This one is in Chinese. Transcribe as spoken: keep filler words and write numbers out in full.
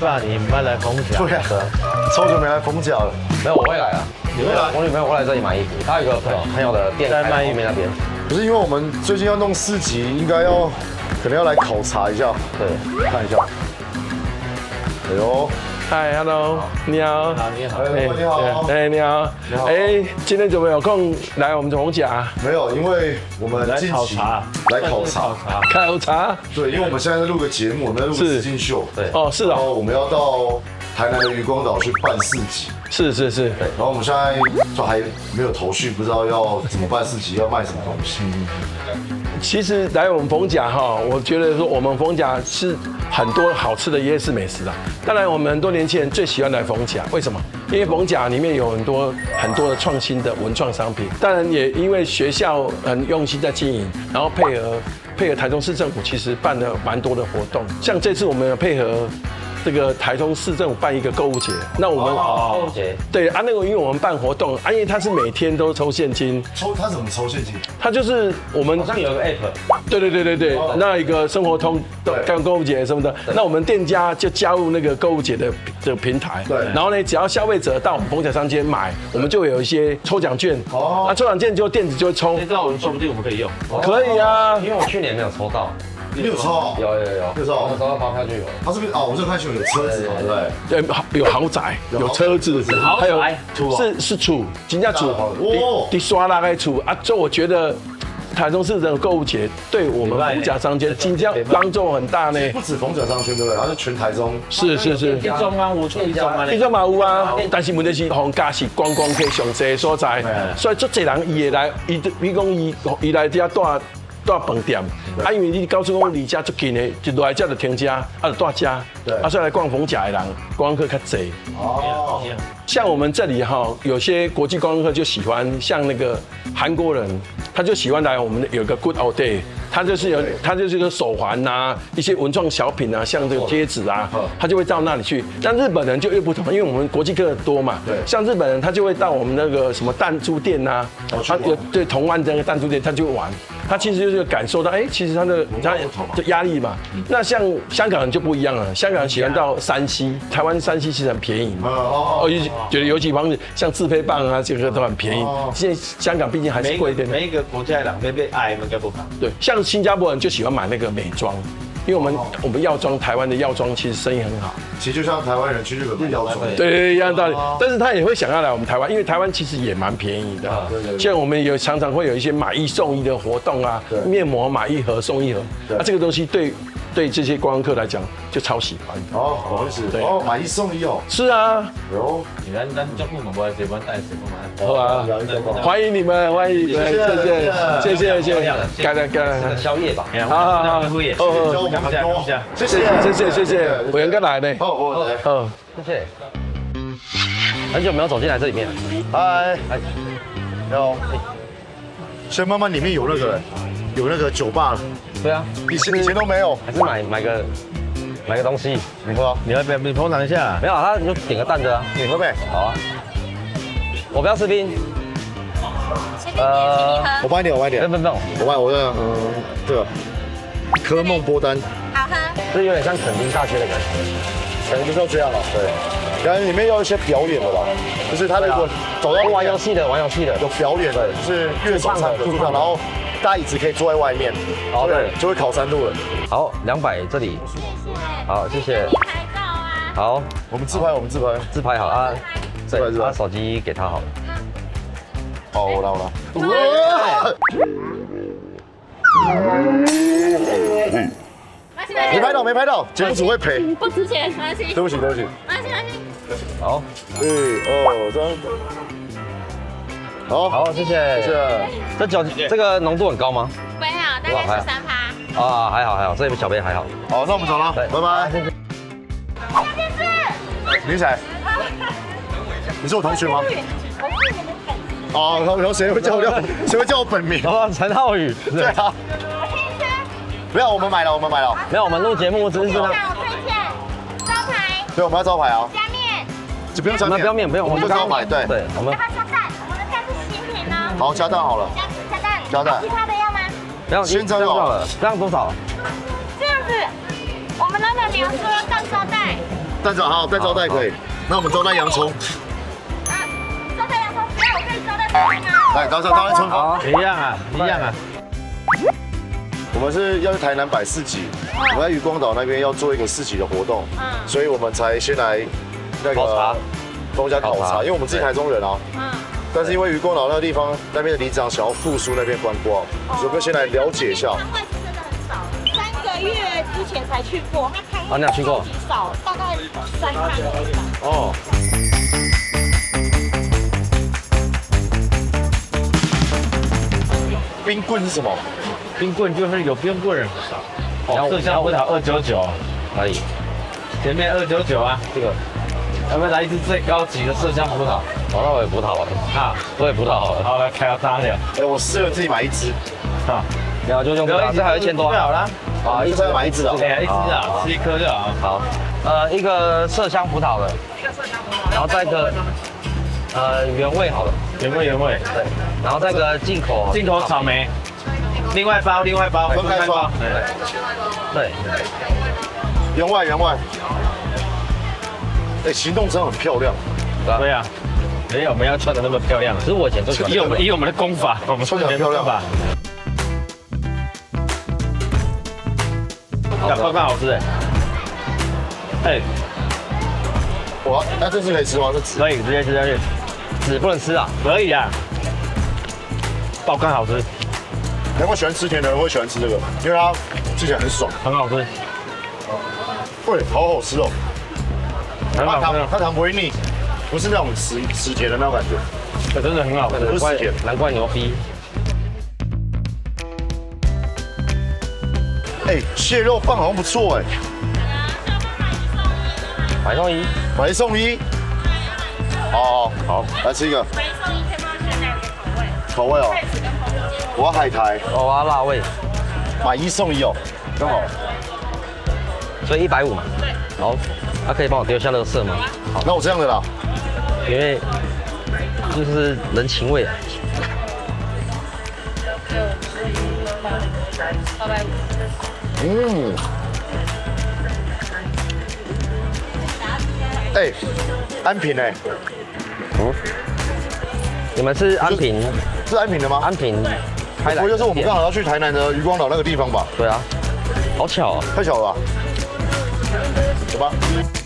爸，你们来逢甲。 对啊，超久没来逢甲了。 没有，我会来啊。 你会来？ 我女朋友会来这里买衣服，她有一个朋友朋友的店在卖后面那边。 不是因为我们最近要弄市集，应该要可能要来考察一下， 对， 看一下。哎呦。 嗨 ，Hello， 你好。 好，你好。 哎，你好。 哎，你好。 你好。 哎，今天怎么有空来我们逢甲？ 没有，因为我们来考察， 来考察， 考察。 对，因为我们现在在录个节目，我们在录个实境秀。 对。 哦，是然后哦。 我们要到台南的渔光岛去办市集。 是是是。 然后我们现在就还没有头绪，不知道要怎么办市集，要卖什么东西。 其实来我们逢甲哈，我觉得说我们逢甲是很多好吃的夜市美食啦。当然，我们很多年轻人最喜欢来逢甲，为什么？因为逢甲里面有很多很多的创新的文创商品。当然，也因为学校很用心在经营，然后配合配合台中市政府，其实办了蛮多的活动。像这次我们有配合。 这个台中市政府办一个购物节，那我们购物节对啊，那个因为我们办活动啊，因为它是每天都抽现金， 抽它怎么抽现金？ 它就是我们好像有个 app， 对对对对对，那一个生活通干购物节什么的，那我们店家就加入那个购物节的的平台， 对， 然后呢，只要消费者到我们逢甲商街买，我们就会有一些抽奖券，哦，那抽奖券就电子就会抽， 这我们说不定我们可以用， 可以啊， 因为我去年没有抽到。 你有抽？ 有有有有抽， 我抽到发票就有。 他是不是哦？我这看新闻有车子嘛，对不对？ 对，有豪宅，有车子，还有是是厝，真正厝，第刷那个厝啊，就我觉得。 台中市的购物节对我们逢甲商圈今天帮助很大呢， 不止逢甲商圈对不对？它是全台中。 是是是。 一中啊，五处一中啊， 一中嘛有啊，但是问题是逢甲是观光客上济所在，所以足侪人伊会来，伊比讲伊伊来遮住住饭店，啊，因为你高速公路离遮足近的，就来遮就停车，啊就住遮，啊所以来逛逢甲的人观光客较济。哦。像我们这里哈，有些国际观光客就喜欢，像那个韩国人。 他就喜欢来我们有个 Good Old Day， 他就是有他就是个手环呐，一些文创小品啊，像这个贴纸啊，他就会到那里去。但日本人就又不同，因为我们国际客多嘛，对，像日本人他就会到我们那个什么弹珠店呐，他有对同湾这个弹珠店，他就玩，他其实就是感受到，哎，其实他的他的压力嘛。那像香港人就不一样了，香港人喜欢到山西，台湾山西其实很便宜嘛，哦，觉得尤其方式像自费棒啊，这个都很便宜。现在香港毕竟还是贵一点。 每一个国家的人被被爱应该不同。 对，像新加坡人就喜欢买那个美妆，因为我们我们药妆台湾的药妆其实生意很好。 其实就像台湾人去日本买药妆， 对，一样道理。但是他也会想要来我们台湾，因为台湾其实也蛮便宜的。对对。像我们有常常会有一些买一送一的活动啊，面膜买一盒送一盒，啊，这个东西对。 对这些观光客来讲，就超喜欢。 哦，不好意思，对，哦，买一送一哦。 是啊。 有。 你咱咱照顾我们，我谁帮带谁帮买。 好啊，欢迎你们，欢迎你们，谢谢，谢谢，谢谢。干了干了， 宵夜吧。 好好好。 哦哦，感谢， 谢谢，谢谢，谢谢。我应该来呢。 哦哦哦， 谢谢。很久没有走进来这里面。 嗨，嗨，你好。所以慢慢里面有那个有那个酒吧了。 对啊， 以前以前都没有， 还是买买个买个东西， 你喝， 你要不要你捧场一下？ 没有，他你就点个蛋的啊， 你喝呗。 好啊，我不要吃冰。 呃，我帮你点，我帮你点。 不不不， 我帮我的嗯这个科梦波丹， 好喝， 这有点像垦丁大学的感觉， 可能就是要这样了，对。然后里面要有一些表演的吧，就是他如果走到玩游戏的，玩游戏的有表演的，就是乐手唱歌，然后。 大家椅子可以坐在外面，好对，就会烤山路了。 好，两百这里，好，谢谢。 拍照啊。 好， 我们自拍，我们自拍， 自拍好啊。 自拍自拍， 把手机给他好了。 好，我来我来。没拍到，没拍到，节目组会赔。 不值钱，没关系。 对不起，对不起。 没关系，没关系。 好， 一、二、三。 好， 好，谢谢。 是， 这酒这个浓度很高吗？ 没有，大概十三趴。 啊，还好还好，这小杯还好。 好，那我们走了，拜拜。你是谁？你是我同学吗？ 我是你的粉丝。 哦，然后谁会叫我叫谁会叫我本名？ 哦，陈浩宇。 对啊。不要，我们买了，我们买了。 没有，我们录节目只是说。 我推荐招牌。 对，我们要招牌啊。 加面。 就不用加面， 不要面，不用， 我们就招牌，对。 对，我们。 好，加蛋好了。 加加蛋。 加蛋。 其他的要吗？ 不要， 先这样好了。 这样多少？ 这样子，我们老板娘说蛋招待， 蛋招好，蛋招待可以。那我们招待洋葱。 招待洋葱，那我可以招待葱吗？ 来，招待招待葱。 好， 一样啊，一样啊。 我们是要去台南摆市集，我们在渔光岛那边要做一个市集的活动， 嗯所以我们才先来那考察个东家考察，因为我们自己台中人啊。 嗯， 但是因为渔光岛那个地方，那边的里长想要复苏那边观光，所以我们先来了解一下。 看外资真的很少，三个月之前才去过，他看啊你有去过超级少，大概三趟而已吧。 哦。冰棍是什么？ 冰棍就是有冰棍，哦，麝香葡萄二九九， 哪里？ 前面二九九啊， 这个， 要不要来一支最高级的麝香葡萄？ 哦，那我也葡萄了， 啊， 我也葡萄好了。 好，来开到大了， 哎，我试了自己买一支， 啊， 然后就用葡萄，这还有一千多啊。 就好啦。 啊，一支要买一支啊。 哎，一支啊，吃一颗就好。 好，呃，一个麝香葡萄的，然后再一个呃原味好了， 原味原味， 对，然后再一个进口进口草莓，另外包另外包， 分开装。 对， 员外员外。哎，行动真的很漂亮。 对啊，没有我们要穿的那么漂亮， 其实我以前最喜欢以我们以我们的功法，我们穿得很漂亮吧。要刚刚好吃哎，哎， 我那这次可以吃吗？这籽可以直接吃下去， 籽不能吃啊， 可以啊，爆肝好吃， 难怪喜欢吃甜的人会喜欢吃这个，因为它吃起来很爽。 很好吃， 对，好好吃哦。它很好吃， 糖它糖不会腻，不是那种死死甜的那种感觉。 真的很好吃。 不是死甜。 难怪牛逼。 哎，蟹肉饭好像不错哎， 买送一， 买一送一。好好， 来吃一个买一送一，可以帮我选哪个口味？ 口味哦。我要海苔， 哦，我要辣味， 买一送一哦，刚好。 所以一百五嘛。 对。 好，那可以帮我丢下垃圾吗？好， 那我这样的啦。 因为就是人情味啊。 八百五。 嗯。哎，安平哎， 嗯，你们是安平？ 是安平的吗？ 安平开来， 不就是我们刚好要去台南的渔光岛那个地方吧？ 对啊，好巧啊！ 太巧了吧？走吧。